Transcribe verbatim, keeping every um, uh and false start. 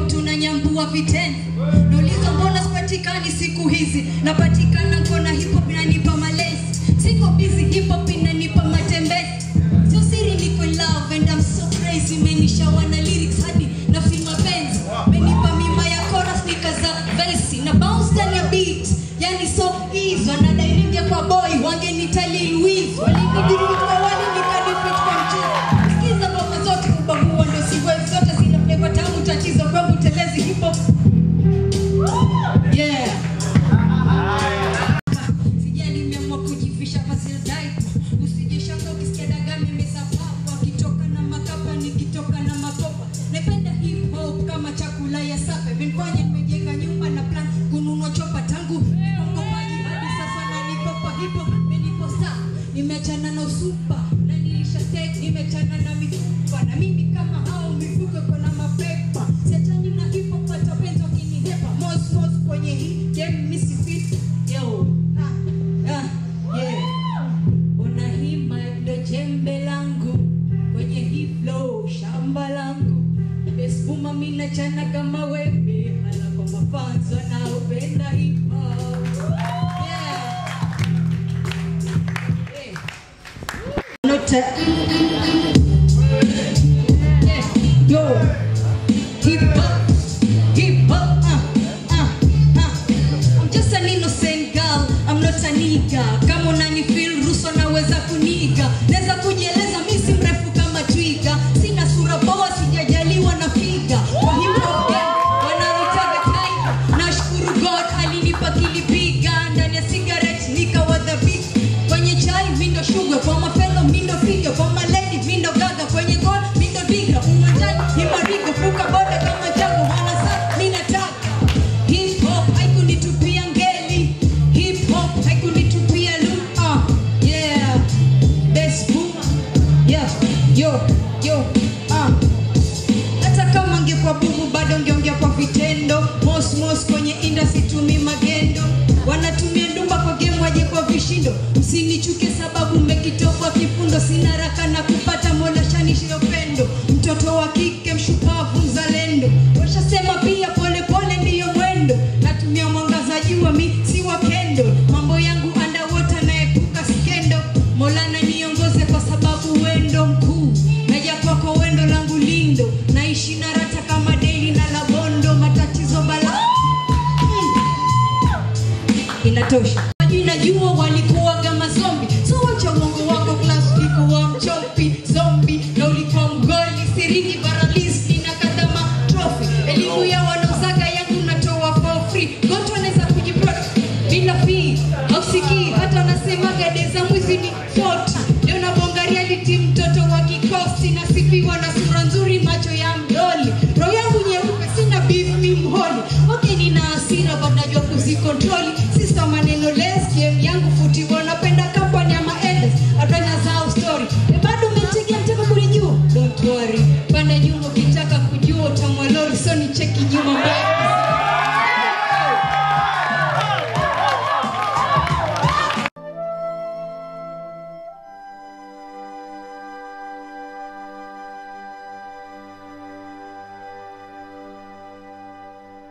tunanyambua vitendo. Nauliza mbona sipatikani siku hizi? Napatikana kona hip hop inanipa malezi. Siko busy, hip hop inanipa matembezi. So siri niko in love and I'm so crazy. Menisha wana lyrics hadi na feel mapenzi. Menipa mima ya chorus nikaza verse na bounce down ya beat. Yani so easy. Wanadairingia kwa boy wange nitali Louise. Walinidirika wali nikanipit kwa mchua. Sikiza ngoma zote ubagua ndo siwezi zote zina flavor tamu tatizo kwangu telezi hip hop. Yeah. Sijali nimeamua kujifisha fasi diaper. Usijeshanga ukisikia daga mimi safafa. Kitoka na makapa nikitoka na makopa. Napenda hip hop kama chakula ya safe. Vinifanya nimejenga nyumba na plan kununua chopa tangu Kongo maji hadi sasa na niko kwa hip hop. Menipo star nimeachana na usupa na nilisha take nimeachana na mifupa na mimi kama hao mifuko kwa na mapepa. Siachani na hip hop hata penzo kinihepa. Mos mos kwenye hii game Mississippi yo ah ah yeah. Ona hii mic ndo jembe langu kwenye hii flow shamba langu. Best boomer mina chana kama webe hala kwa mafans wanaopenda hip hop. Yeah. Hey. Not a yeah. Yo. Hip hop. Hip hop. Uh, uh, uh. I'm just an innocent girl. I'm not a nigga. Kama unani feel ruso naweza kuniga. Naweza kujieleza mimi si mrefu kama twiga. Sina sura poa sijajaliwa na figa. Kwa hip hop game wananitaga tiger. Nashukuru God alinipa kilipiga. Ndani ya cigarette nikawa the big. Kwenye chai mindo sugar. Kwa mafelo mindo figa. Kwa malady mindo gaga. Kwenye gold mindo diga. Uwanjani himarigo fuka boda kama jago. Wanasa minataka. Hip hop haikunitupia ngeli. Hip hop haikunitupia lupa. Yeah. Best boomer. Yeah. Yo. Yo. Ah. Hata kama angekuwa bumu bado ngeongea kwa vitendo. Mos mos kwenye industry tumi magendo. Wanatumia ndumba kwa game waje kwa vishindo. Msinichuke sababu mmekitokwa kifundo. Sina haraka na kupata mola shanishi upendo. Mtoto wa kike mshupavu mzalendo. Washasema pia pole pole ndiyo mwendo. Natumia mwangaza jua mi si wa kendo. Mambo yangu underwater naepuka skendo. Mola ananiongoze kwa sababu wendo mkuu. Naja kwako wendo langu lindo. Naishi na rata kama daily na labondo. Matatizo bala mm. Inatosha. Najua wali